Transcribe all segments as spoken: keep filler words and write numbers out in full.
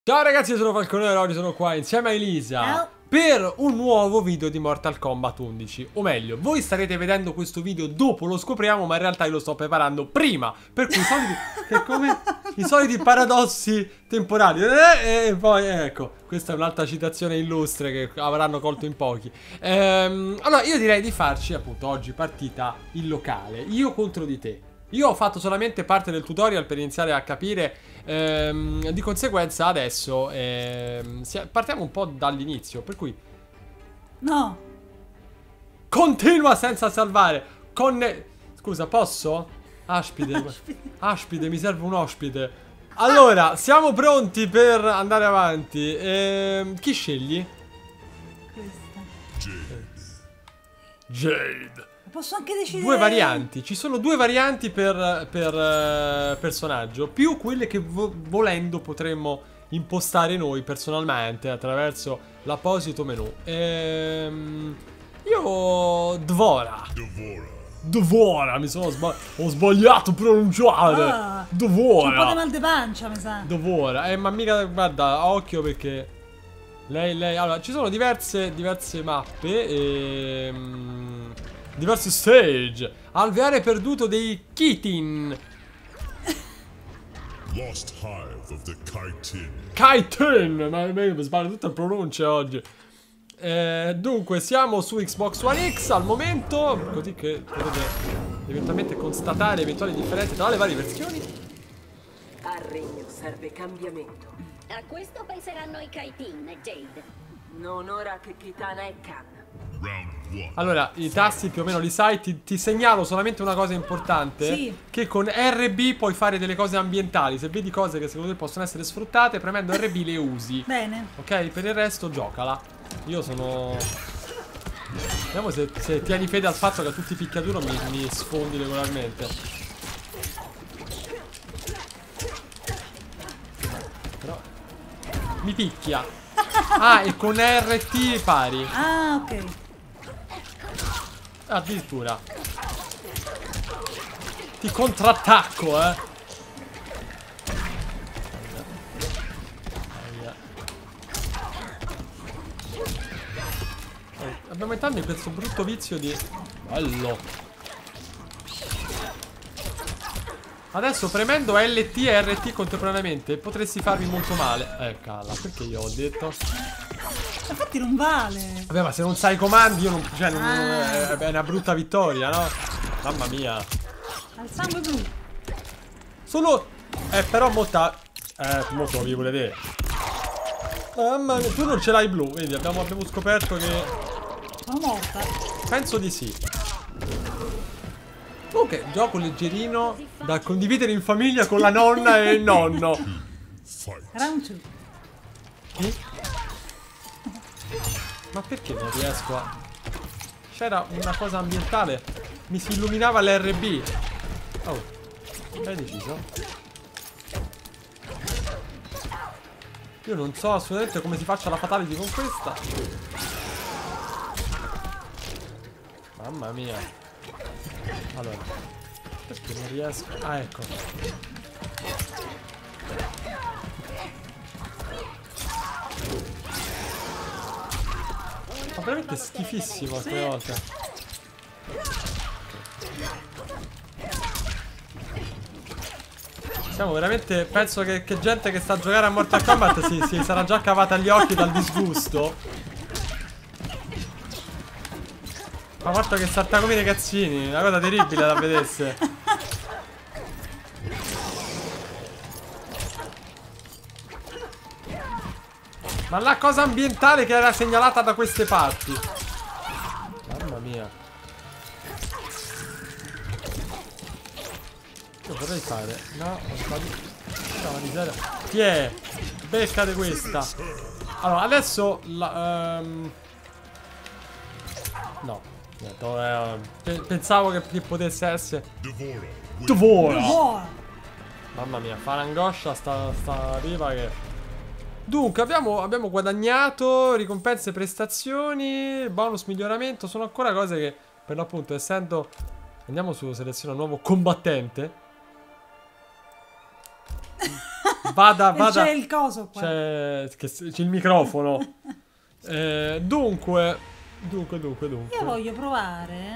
Ciao ragazzi, io sono Falconero e oggi sono qua insieme a Elisa Ciao. per un nuovo video di Mortal Kombat undici. O meglio, voi starete vedendo questo video dopo lo scopriamo, ma in realtà io lo sto preparando prima. Per cui i soliti, che come i soliti paradossi temporali. E, e poi ecco, questa è un'altra citazione illustre che avranno colto in pochi. Ehm, allora io direi di farci appunto oggi partita in locale, io contro di te. Io ho fatto solamente parte del tutorial per iniziare a capire, ehm, di conseguenza adesso ehm, si- partiamo un po' dall'inizio, per cui No. continua senza salvare. Conne... Scusa, posso? Aspide. Aspide, mi serve un ospite. Allora, siamo pronti per andare avanti. Ehm, chi scegli? Questa. Jade. Posso anche decidere. Due varianti, ci sono due varianti per, per eh, personaggio, più quelle che vo- volendo potremmo impostare noi personalmente attraverso l'apposito menu. Ehm, io Dvora. Dvora, mi sono sba- ho sbagliato a pronunciare. Ah, Dvora. un po' di mal di pancia, mi sa. Dvora, eh, ma mica, guarda, occhio perché lei, lei, allora, ci sono diverse, diverse mappe e diversi stage. Alveare perduto dei Kitin. Lost Hive of the Chitin. Chitin, ma mi sbaglio tutte le pronunce oggi. Eh, dunque, siamo su Xbox One X al momento, così che potete eventualmente constatare eventuali differenze tra le varie versioni. Al regno serve cambiamento. A questo penseranno i Kaitin, Jade. Non ora che Kitana è Khan. Round one. Allora, i tasti più o meno li sai, ti, ti segnalo solamente una cosa importante. Sì. Che con R B puoi fare delle cose ambientali. Se vedi cose che secondo te possono essere sfruttate, premendo R B le usi. Bene. Ok? Per il resto giocala. Io sono... Vediamo se, se tieni fede al fatto che a tutti i picchiaduro mi, mi sfondi regolarmente. Però... Mi picchia. Ah, e con R T pari. Ah, ok. Addirittura. Ti contrattacco, eh. Aia. Eh, abbiamo entrato in questo brutto vizio di... Bello. Adesso premendo L T e R T contemporaneamente potresti farmi molto male. Eh, calla, perché io ho detto... Infatti non vale. Vabbè, ma se non sai i comandi io non... Cioè, non, Ah. è, è una brutta vittoria, no? Mamma mia. Al sangue blu. Solo... Eh, però molta... Eh, molto lo vi vuole vedere. Mamma mia, tu non ce l'hai blu, vedi, abbiamo, abbiamo scoperto che... Sono morta. Penso di sì. Ok, gioco leggerino da condividere in famiglia con la nonna e il nonno. Fight. Round two. Sì? Ma perché non riesco a... C'era una cosa ambientale. Mi si illuminava l'R B. Oh, hai deciso? Io non so assolutamente come si faccia la fatality con questa. Mamma mia. Allora, perché non riesco? Ah, ecco. Ma veramente schifissimo alcune volte. Siamo veramente... Penso che, che gente che sta a giocare a Mortal Kombat si, si sarà già cavata gli occhi dal disgusto. Ma guarda che salta come dei cazzini. Una cosa terribile da vedesse. Ma la cosa ambientale che era segnalata da queste parti. Mamma mia. Io vorrei fare. No, ho sbagliato. No, miseria. Chi è? Beccate questa. Allora, adesso la, um... No. Niente, eh, pe- pensavo che, che potesse essere. Devora. Dvora. Buona. Mamma mia, fa un'angoscia sta, sta riva che... Dunque, abbiamo, abbiamo guadagnato ricompense, prestazioni, bonus miglioramento. Sono ancora cose che, per l'appunto, essendo... Andiamo su seleziona nuovo combattente. Vada, E vada. c'è il coso qua. C'è, che- c'è il microfono. Eh, dunque, dunque, dunque, dunque. Io voglio provare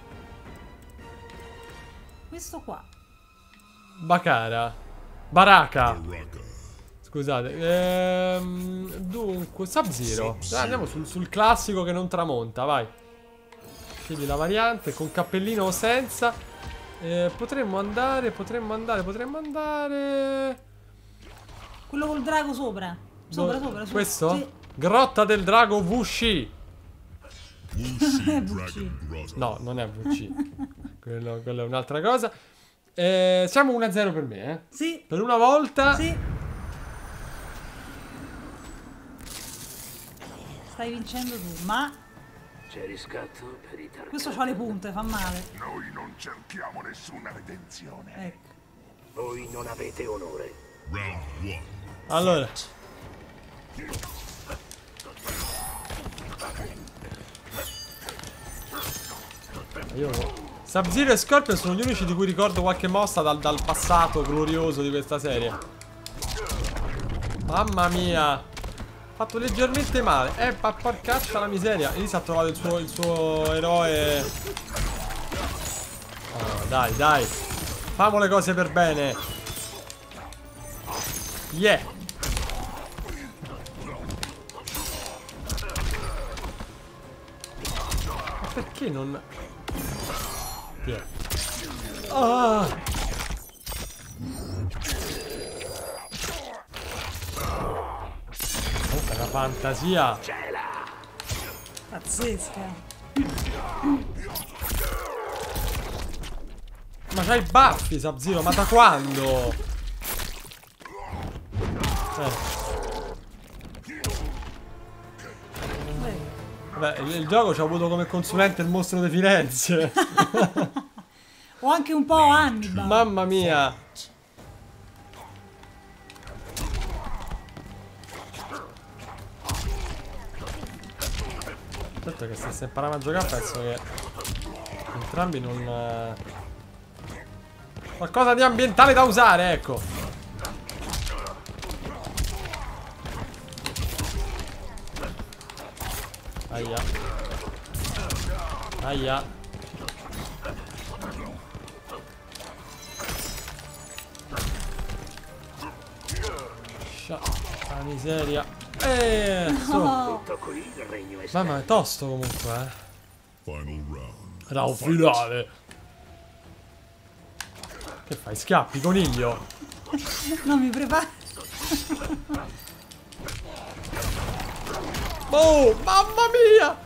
questo qua. Bacara. Baraka. Baraka. Scusate. Ehm, dunque, Sub-Zero. Dai, andiamo sul, sul classico che non tramonta, vai. Scegli la variante con cappellino o senza. Eh, potremmo andare, potremmo andare, potremmo andare. Quello col drago sopra. Sopra, Dove- sopra, sopra. Questo? Sì. Grotta del drago Wuxi. Wuxi Wuxi. Dragon Grotto. No, non è Wuxi. quello, quello è un'altra cosa. Eh, siamo uno a zero per me, eh. Sì, Per una volta. sì. Stai vincendo tu, ma C'è riscatto per i targati. questo c'ha le punte, fa male. Noi non cerchiamo nessuna redenzione. Ecco. Voi non avete onore. Round one. Allora. Io Sub-Zero e Scorpion sono gli unici di cui ricordo qualche mossa dal, dal passato glorioso di questa serie. Mamma mia. Fatto leggermente male. Eh, pa porcaccia la miseria. Elisa ha trovato il suo, il suo eroe. Oh, dai, dai. Famo le cose per bene. Yeah. Ma perché non... Yeah. Ah. Oh, che la fantasia. Pazzesca. Ma c'hai i baffi, Sub-Zero, ma da quando? Eh. Vabbè, il, il gioco ci ha avuto come consulente il mostro di Firenze. O anche un po' Hannibal. Mamma mia. Certo che se si imparano a giocare penso che entrambi non... eh, qualcosa di ambientale da usare, ecco. Aia. Aia. Scia- la miseria. Eh, su. Tutto qui il regno è Mamma, è tosto comunque, eh. Final round. Round finale. Che fai? Scappi, coniglio? Non mi preparo. Oh, mamma mia!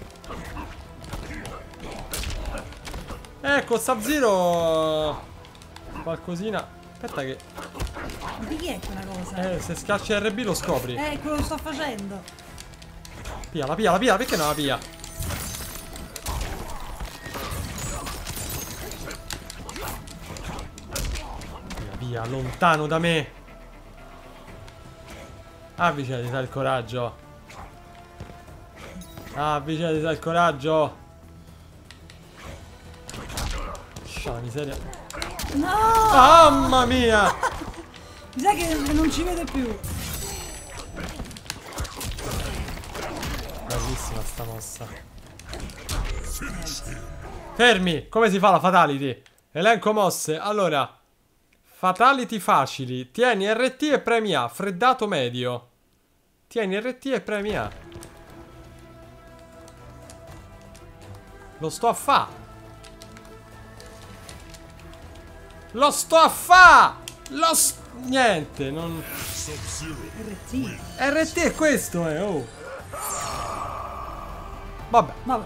Ecco, Sub-Zero. Qualcosina. Aspetta che... Ma di chi è quella cosa? Eh, se schiacci R B lo scopri. Eh, quello che sto facendo. Piala, piala, piala, perché non la pia? Via, via, lontano da me. Avvicinati, sai il coraggio. Avvicinati, sai il coraggio. Scia la miseria. No! Mamma mia! Mi sa che non ci vede più. Bellissima sta mossa. Fermi! Come si fa la fatality? Elenco mosse. Allora, fatality facili. Tieni R T e premi A. Freddato medio. Tieni R T e premi A. Lo sto a fa. Lo sto a fa. Lo st... Niente, non... Sub-Zero. R T. R T è questo, eh, oh. Vabbè. Vabbè.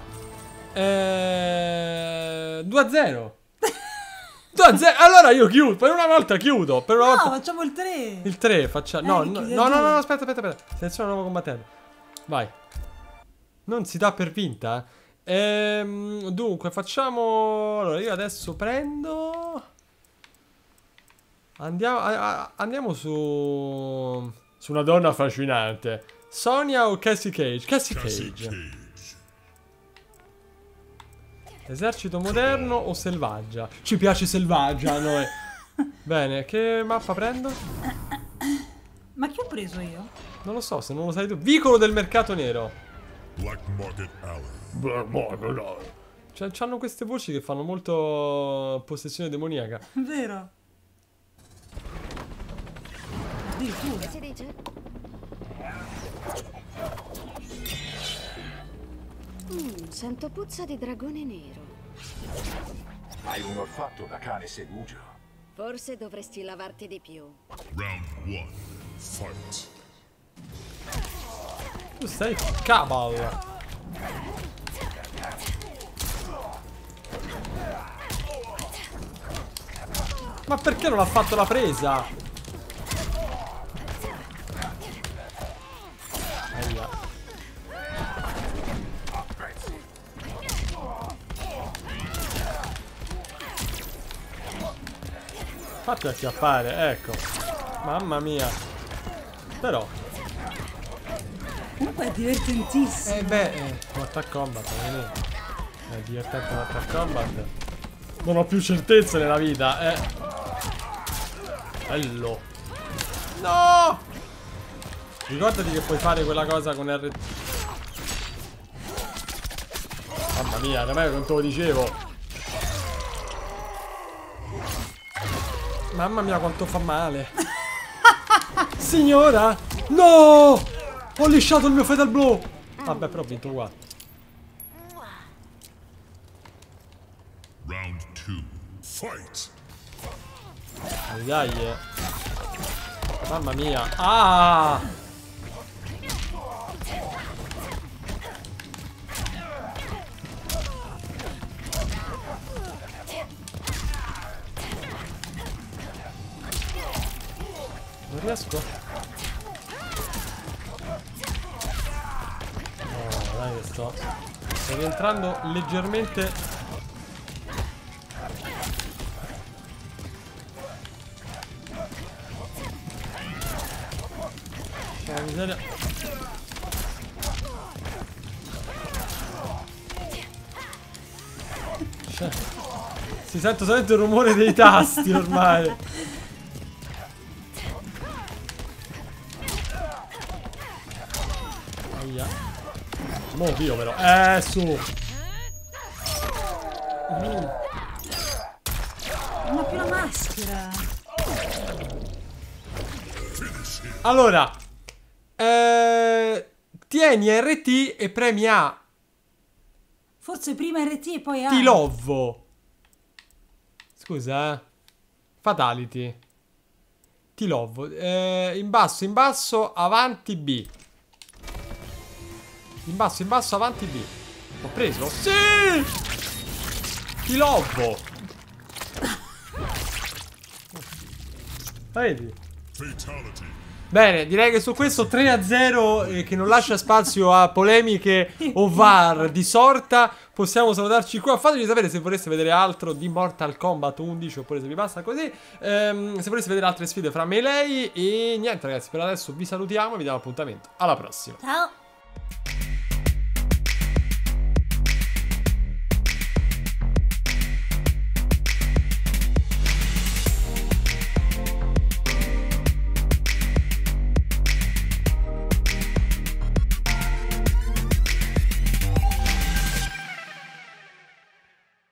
Eh... due a zero. due a zero. Allora io chiudo. Per una volta chiudo. Per una No, volta... facciamo il tre. Il tre facciamo. No, Eh, no, chiudi no, a no, no, due. aspetta, aspetta, aspetta. Seleziona un nuovo combattente. Vai. Non si dà per vinta. eh. Ehm, dunque, facciamo. Allora, io adesso prendo. Andiamo, a- a- andiamo su. Su una donna affascinante. Sonia o Cassie Cage? Cassie Cassie Cage. Cage. Esercito moderno o selvaggia? Ci piace selvaggia a noi. Bene, che mappa prendo? preso io? Non lo so, se non lo sai tu. Vicolo del mercato nero. Black Market Alley. Cioè, c'hanno queste voci che fanno molto possessione demoniaca. Vero? Addirittura. Che si dice? Mm, sento puzza di dragone nero. Hai un olfatto da cane segugio. Forse dovresti lavarti di più. Round one. Fight. Tu sei cabal. Ma perché non ha fatto la presa? Aia. Fatti acchiappare, ecco. Mamma mia. Però Comunque è divertentissimo. Eh beh, eh, Mortal Kombat, non è divertente Mortal Kombat. Non ho più certezze nella vita, eh. Bello. No! Ricordati che puoi fare quella cosa con R... Mamma mia, ormai non te lo dicevo. Mamma mia, quanto fa male. Signora! No! Ho lisciato il mio Fatal Blow! Vabbè, però ho vinto uguale. Round two. Fight. Dai, dai, eh. Mamma mia. Ah! Non riesco. Oh, dai che sto. Sto rientrando leggermente. La miseria. Cioè, si sente solamente il rumore dei tasti ormai. Aia. Mo' io però. Eh, su. Non ho più la maschera. Allora, eh, tieni R T e premi A. Forse prima R T e poi A. Ti lovo. Scusa, eh. Fatality. Ti lovo. Eh, in basso, in basso, avanti B. In basso, in basso, avanti B. Ho preso? Sì! Ti lovo. Vedi? Fatality. Bene, direi che su questo tre a zero eh, che non lascia spazio a polemiche o V A R di sorta, possiamo salutarci qua. Fatemi sapere se vorreste vedere altro di Mortal Kombat undici oppure se vi basta così. Ehm, se vorreste vedere altre sfide fra me e lei. E niente ragazzi, per adesso vi salutiamo e vi diamo appuntamento alla prossima. Ciao.